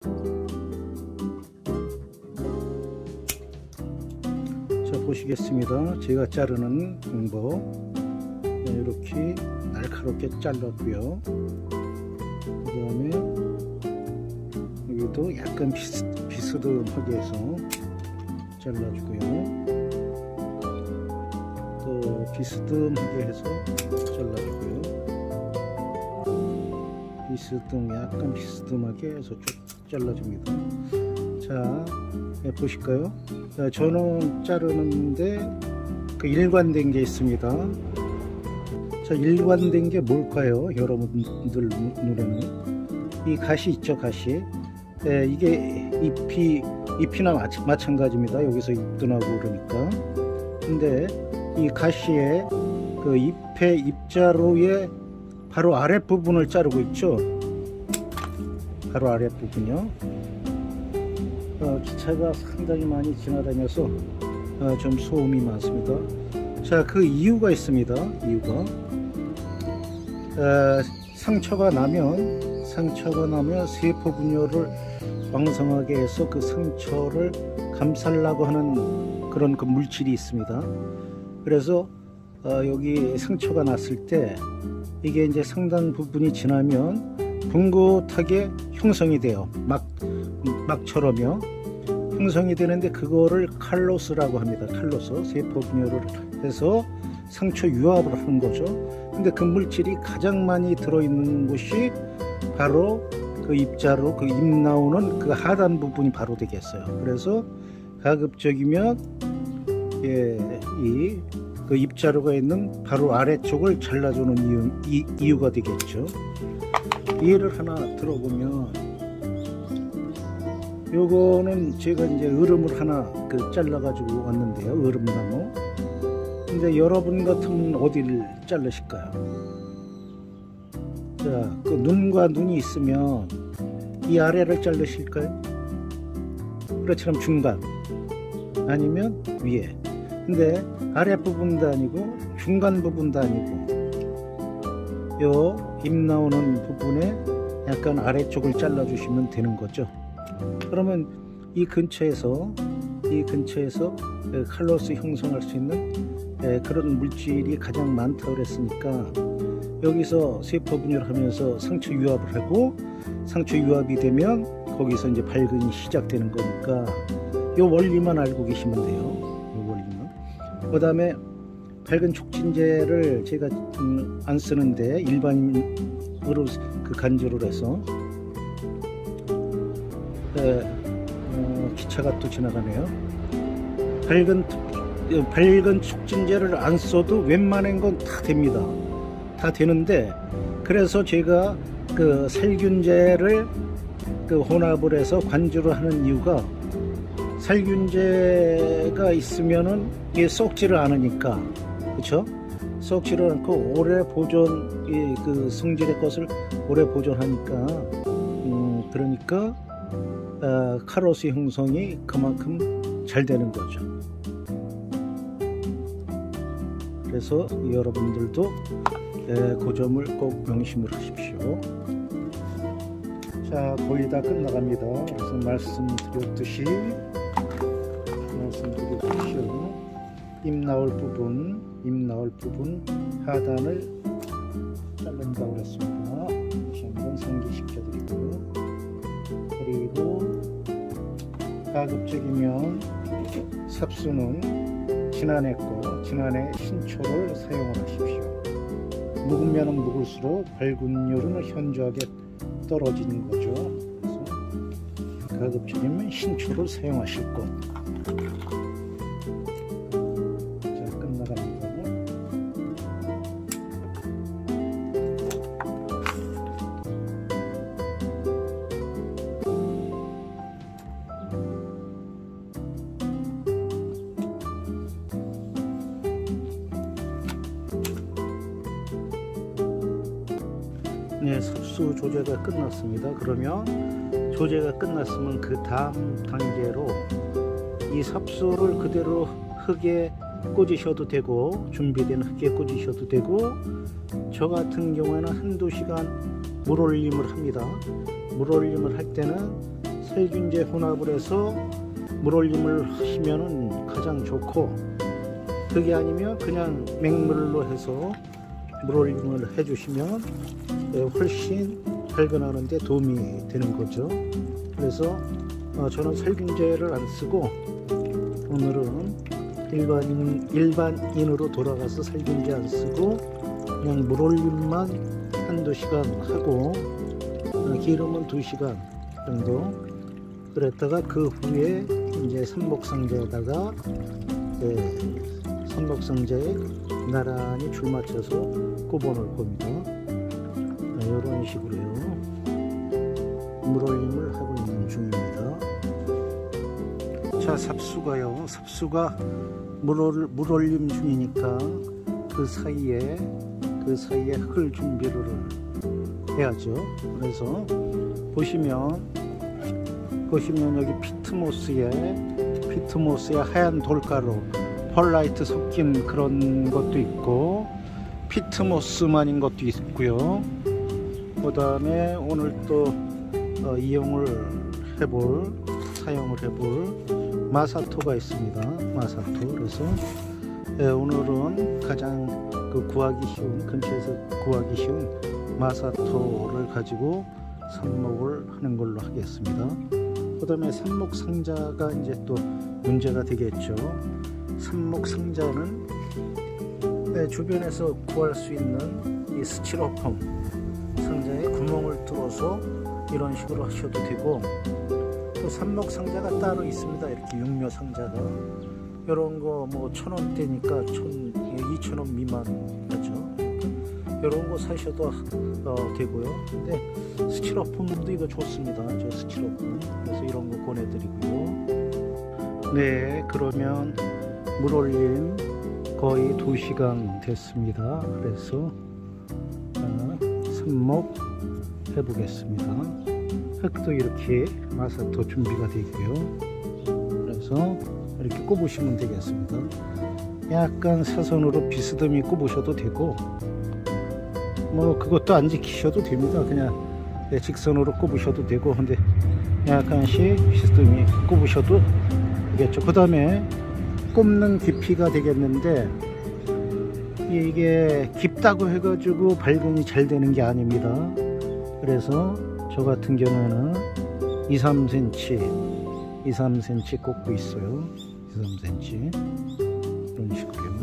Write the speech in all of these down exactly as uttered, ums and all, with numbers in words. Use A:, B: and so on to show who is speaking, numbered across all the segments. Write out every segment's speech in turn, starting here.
A: 자, 보시겠습니다. 제가 자르는 방법. 이렇게 날카롭게 잘랐고요. 그 다음에 여기도 약간 비스, 비스듬하게 해서 잘라주고요. 또 비스듬하게 해서 잘라주고요. 비스듬, 약간 비스듬하게 해서 잘라줍니다. 자, 네, 보실까요? 자, 저는 자르는데 그 일관된 게 있습니다. 자, 일관된 게 뭘까요? 여러분들 눈에는 이 가시 있죠, 가시. 네, 이게 잎이 잎이나 마치, 마찬가지입니다. 여기서 잎도 나고 그러니까. 근데 이 가시의 그 잎의 잎자루의 바로 아랫부분을 자르고 있죠. 바로 아랫부분이요. 어, 기차가 상당히 많이 지나다녀서 어, 좀 소음이 많습니다. 자, 그 이유가 있습니다. 이유가 어, 상처가 나면 상처가 나면 세포 분열을 왕성하게 해서 그 상처를 감싸려고 하는 그런 그 물질이 있습니다. 그래서 어, 여기 상처가 났을 때 이게 이제 상당 부분이 지나면 붕긋하게 형성이 돼요. 막, 막처럼요. 형성이 되는데 그거를 칼로스라고 합니다. 칼로스. 세포 분열을 해서 상처 유압을 하는 거죠. 근데 그 물질이 가장 많이 들어있는 곳이 바로 그 잎자루, 그 잎 나오는 그 하단 부분이 바로 되겠어요. 그래서 가급적이면 예, 이 그 잎자루가 있는 바로 아래쪽을 잘라주는 이유, 이, 이유가 되겠죠. 예를 하나 들어보면, 요거는 제가 이제 얼음을 하나 그 잘라가지고 왔는데요. 얼음나무. 근데 여러분 같으면 어디를 자르실까요? 자, 그 눈과 눈이 있으면 이 아래를 자르실까요? 그렇지만 중간 아니면 위에. 근데 아랫부분도 아니고 중간 부분도 아니고 요 잎 나오는 부분에 약간 아래쪽을 잘라 주시면 되는 거죠. 그러면 이 근처에서 이 근처에서 칼로스 형성할 수 있는 그런 물질이 가장 많다고 그랬으니까 여기서 세포 분열하면서 상처 유압을 하고 상처 유압이 되면 거기서 이제 발근이 시작되는 거니까 요 원리만 알고 계시면 돼요. 요 원리만. 그 다음에 발근 촉진제를 제가 음, 안 쓰는데 일반으로 그 간주를 해서 에, 어, 기차가 또 지나가네요. 발근 발근 촉진제를 안 써도 웬만한 건 다 됩니다. 다 되는데 그래서 제가 그 살균제를 그 혼합을 해서 관주를 하는 이유가 살균제가 있으면은 이게 썩지를 않으니까, 그쵸? 썩지를 않고 오래 보존, 이 그 성질의 것을 오래 보존하니까, 음, 그러니까 어, 칼로스 형성이 그만큼 잘 되는 거죠. 그래서 여러분들도 예, 그 점을 꼭 명심을 하십시오. 자, 거의 다 끝나갑니다. 그래서 말씀드렸듯이 말씀드렸듯이 잎 나올 부분, 잎 나올 부분 하단을 자른다고 그랬습니다. 다시 한번 상기시켜드리고요. 그리고 가급적이면 삽수는 지난해 거, 지난해 신초를 사용을 하십시오. 묵으면 묵을수록 발근율은 현저하게 떨어지는 거죠. 그래서 가급적이면 신초를 사용하실 것. 자, 끝나갑니다. 네, 삽수 조제가 끝났습니다. 그러면 조제가 끝났으면 그 다음 단계로 이 삽수를 그대로 흙에 꽂으셔도 되고 준비된 흙에 꽂으셔도 되고 저 같은 경우에는 한두 시간 물올림을 합니다. 물올림을 할 때는 살균제 혼합을 해서 물올림을 하시면은 가장 좋고, 그게 아니면 그냥 맹물로 해서 물올림을 해주시면 훨씬 발근하는 데 도움이 되는 거죠. 그래서 저는 살균제를 안 쓰고 오늘은 일반인, 일반인으로 돌아가서 살균제 안 쓰고 그냥 물올림만 한두 시간 하고 기름은 두 시간 정도 그랬다가 그 후에 이제 삼목상자에다가 네, 삼목상자에 나란히 줄 맞춰서 꼽아 놓을 겁니다. 네, 이런 식으로요. 물올림을 하고 있는 중입니다. 자, 삽수가요. 삽수가 물올, 물올림 중이니까 그 사이에 그 사이에 흙을 준비를 해야죠. 그래서 보시면 보시면 여기 피트모스에 피트모스에 하얀 돌가루 펄라이트 섞인 그런 것도 있고 피트모스만인 것도 있고요. 그 다음에 오늘 또 어, 이용을 해볼 사용을 해볼 마사토가 있습니다. 마사토. 그래서 예, 오늘은 가장 그 구하기 쉬운 근처에서 구하기 쉬운 마사토를 가지고 삽목을 하는 걸로 하겠습니다. 그 다음에 삽목상자가 이제 또 문제가 되겠죠. 삽목상자는 네, 주변에서 구할 수 있는 이 스티로폼 상자에 구멍을 뚫어서 이런 식으로 하셔도 되고, 또 삽목상자가 따로 있습니다. 이렇게 육묘 상자가 이런 거 뭐 천 원대니까 이천 원 미만 하죠. 이런 거 사셔도 어, 되고요. 근데 스티로폼도 이거 좋습니다. 저 스티로폼. 그래서 이런 거 보내드리고요. 네, 그러면 물올림 거의 두 시간 됐습니다. 그래서 어, 삽목 해보겠습니다. 흙도 이렇게 마사토 준비가 되고요. 그래서 이렇게 꼽으시면 되겠습니다. 약간 사선으로 비스듬히 꼽으셔도 되고 뭐 그것도 안 지키셔도 됩니다. 그냥 직선으로 꼽으셔도 되고, 근데 약간씩 비스듬히 꼽으셔도 되겠죠. 그 다음에 꼽는 깊이가 되겠는데, 이게 깊다고 해가지고 발근이 잘 되는 게 아닙니다. 그래서 저 같은 경우에는 이, 삼 센티미터 이, 삼 센티미터 꼽고 있어요. 이, 삼 센티미터 이런 식으로요.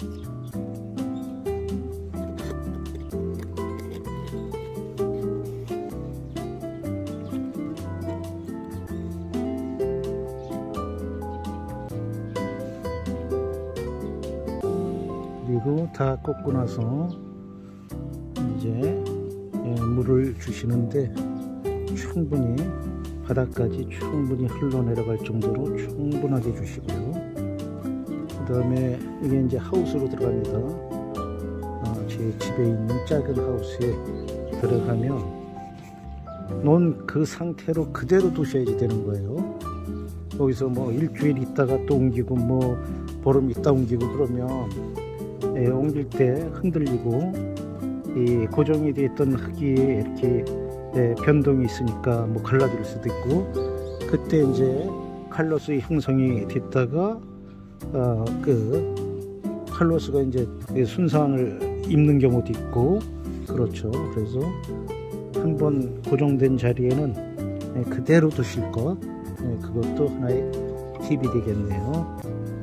A: 그리고 다 꽂고 나서 이제 물을 주시는데 충분히 바닥까지 충분히 흘러내려갈 정도로 충분하게 주시고요. 그 다음에 이게 이제 하우스로 들어갑니다. 어, 제 집에 있는 작은 하우스에 들어가면 놓은 그 상태로 그대로 두셔야지 되는 거예요. 거기서 뭐 일주일 있다가 또 옮기고 뭐 보름 있다 옮기고 그러면 예, 옮길 때 흔들리고 이 고정이 되어 있던 흙이 이렇게 예, 변동이 있으니까 뭐 갈라질 수도 있고, 그때 이제 칼로스 형성이 됐다가 어, 그 칼로스가 이제 손상을 입는 경우도 있고 그렇죠. 그래서 한번 고정된 자리에는 예, 그대로 두실 것, 예, 그것도 하나의 팁이 되겠네요.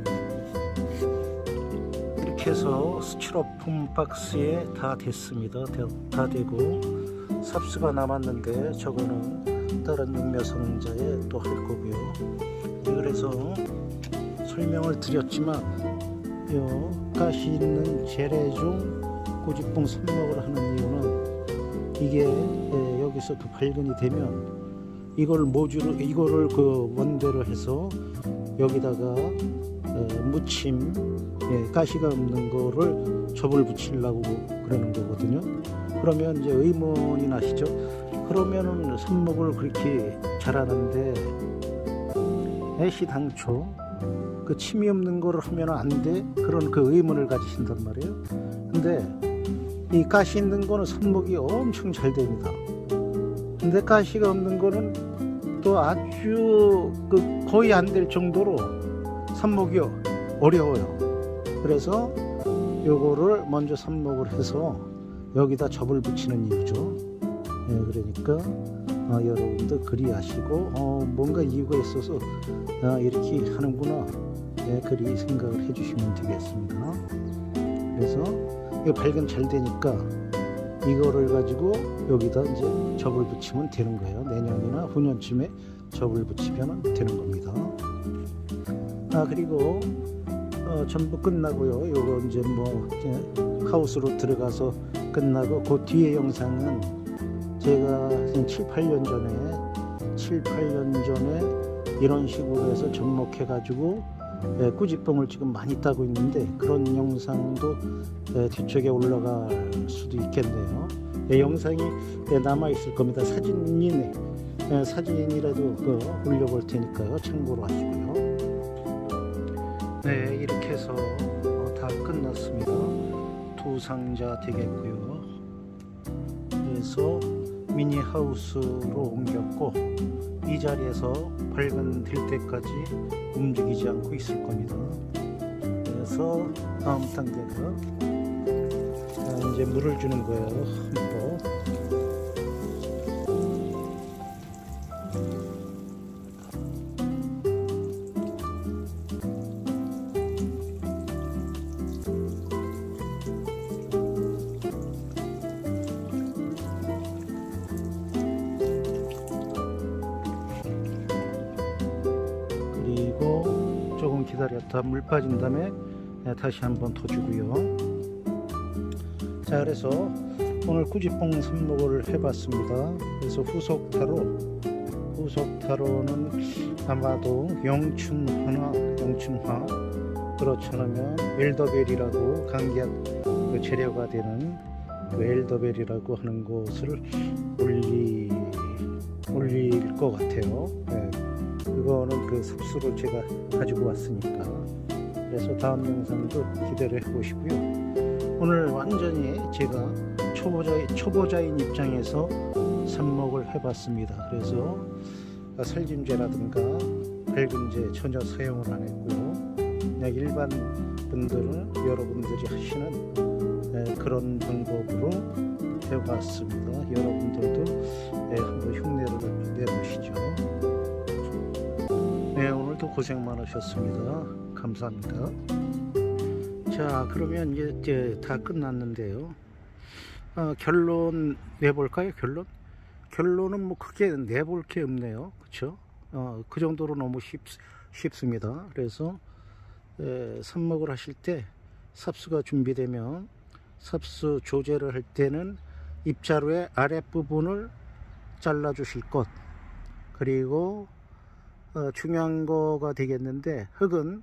A: 이렇게 해서 스티로폼 박스에 다 됐습니다. 다 되고 삽수가 남았는데 저거는 다른 육묘 상자에 또 할 거고요. 그래서 설명을 드렸지만 요 가시 있는 재래종 고집봉 삽목을 하는 이유는 이게 예, 여기서 그 발근이 되면 이걸 모주로 이거를 그 원대로 해서 여기다가 예, 무침 예, 가시가 없는 거를 접을 붙이려고 그러는 거거든요. 그러면 이제 의문이 나시죠. 그러면은 삽목을 그렇게 잘하는데 애시당초 그 침이 없는 거를 하면 안 돼? 그런 그 의문을 가지신단 말이에요. 근데 이 가시 있는 거는 삽목이 엄청 잘 됩니다. 근데 가시가 없는 거는 또 아주 그 거의 안 될 정도로 삽목이 어려워요. 그래서 요거를 먼저 삽목을 해서 여기다 접을 붙이는 이유죠. 예, 그러니까 어, 여러분도 그리하시고 어, 뭔가 이유가 있어서 아, 이렇게 하는구나, 예, 그리 생각을 해주시면 되겠습니다. 그래서 이 발견 잘 되니까 이거를 가지고 여기다 이제 접을 붙이면 되는 거예요. 내년이나 후년쯤에 접을 붙이면 되는 겁니다. 아, 그리고 어, 전부 끝나고요. 요거 이제 뭐 이제 하우스로 들어가서 끝나고 그 뒤에 영상은 제가 한 칠, 팔 년 전에 칠, 팔 년 전에 이런 식으로 해서 접목해 가지고 예, 꾸지뽕을 지금 많이 따고 있는데 그런 영상도 예, 뒤쪽에 올라갈 수도 있겠네요. 예, 영상이 예, 남아 있을 겁니다. 사진이 예, 사진이라도 그 올려볼 테니까요. 참고로 하시고요. 네, 이렇게 해서 어, 다 끝났습니다. 두 상자 되겠고요. 그래서 미니 하우스로 옮겼고 이 자리에서 발견 될 때까지 움직이지 않고 있을 겁니다. 그래서 다음 단계가 이제 물을 주는 거예요. 한번 그리고 조금 기다렸다 물 빠진 다음에 다시 한번 더 주고요. 자, 그래서 오늘 꾸지뽕 삽목을 해봤습니다. 그래서 후속타로 후속타로는 아마도 영춘화나 영춘화, 그렇지 않으면 엘더벨이라고 강기약 그 재료가 되는 그 엘더벨이라고 하는 것을 올리 올릴 것 같아요. 네. 그거는 그 삽수를 제가 가지고 왔으니까. 그래서 다음 영상도 기대를 해보시고요. 오늘 완전히 제가 초보자, 초보자인 입장에서 삽목을 해봤습니다. 그래서 살균제라든가 밝은제 전혀 사용을 안 했고요. 그냥 일반 분들은 여러분들이 하시는 그런 방법으로 해봤습니다. 여러분들도 한번 흉내를 내보시죠. 네, 오늘도 고생 많으셨습니다. 감사합니다. 자, 그러면 이제, 이제 다 끝났는데요. 어, 결론 내볼까요? 결론? 결론은 뭐 크게 내볼 게 없네요. 그쵸? 어, 그 정도로 너무 쉽, 쉽습니다. 그래서 에, 삽목을 하실 때 삽수가 준비되면 삽수 조제를 할 때는 입자루의 아랫부분을 잘라 주실 것, 그리고 어, 중요한 거가 되겠는데, 흙은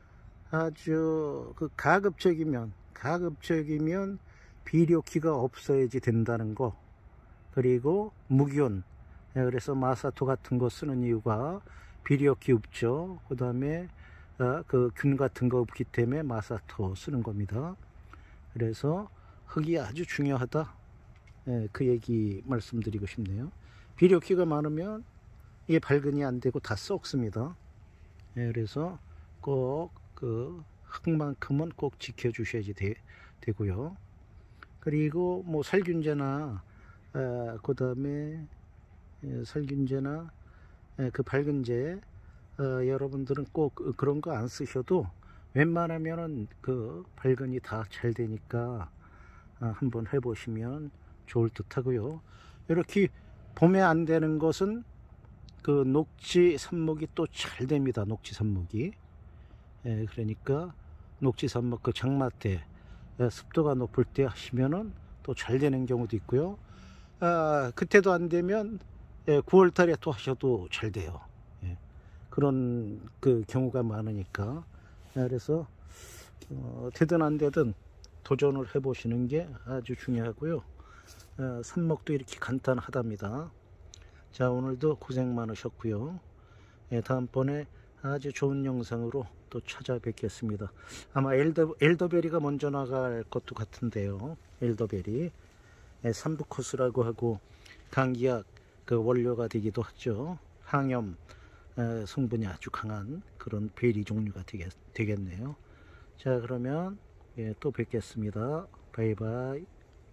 A: 아주 그 가급적이면 가급적이면 비료기가 없어야지 된다는 거, 그리고 무균, 그래서 마사토 같은 거 쓰는 이유가 비료기 없죠. 그 다음에 어, 그 균 같은 거 없기 때문에 마사토 쓰는 겁니다. 그래서 흙이 아주 중요하다, 예, 그 얘기 말씀드리고 싶네요. 비료기가 많으면 이게 발근이 안 되고 다 썩습니다. 예, 그래서 꼭 그 흙만큼은 꼭 지켜 주셔야지 되, 되고요. 그리고 뭐 살균제나 아, 그 다음에 예, 살균제나 예, 그 밝은제 어, 여러분들은 꼭 그런 거 안 쓰셔도 웬만하면은 그 발근이 다 잘 되니까 아, 한번 해보시면 좋을 듯 하고요. 이렇게 봄에 안 되는 것은 그 녹지 삽목이 또 잘 됩니다. 녹지 삽목이. 예, 그러니까 녹지 삽목 그 장마 때 예, 습도가 높을 때 하시면은 또 잘 되는 경우도 있고요. 아, 그때도 안 되면 예, 구월 달에 또 하셔도 잘 돼요. 예, 그런 그 경우가 많으니까. 예, 그래서 어, 되든 안 되든 도전을 해 보시는 게 아주 중요하고요. 어, 삽목도 이렇게 간단하답니다. 자, 오늘도 고생 많으셨고요. 예, 다음번에 아주 좋은 영상으로 또 찾아뵙겠습니다. 아마 엘더, 엘더베리가 먼저 나갈 것도 같은데요. 엘더베리 예, 삼부 코스라고 하고 강기약 그 원료가 되기도 하죠. 항염 에, 성분이 아주 강한 그런 베리 종류가 되겠, 되겠네요. 자, 그러면 예, 또 뵙겠습니다. 바이바이.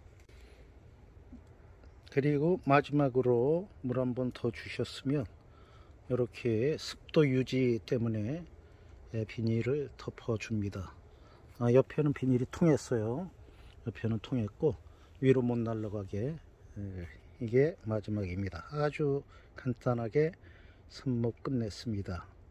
A: 그리고 마지막으로 물 한 번 더 주셨으면 이렇게 습도 유지 때문에 예, 비닐을 덮어 줍니다. 아, 옆에는 비닐이 통했어요. 옆에는 통했고 위로 못 날아가게. 예, 이게 마지막입니다. 아주 간단하게 삽목 끝냈습니다.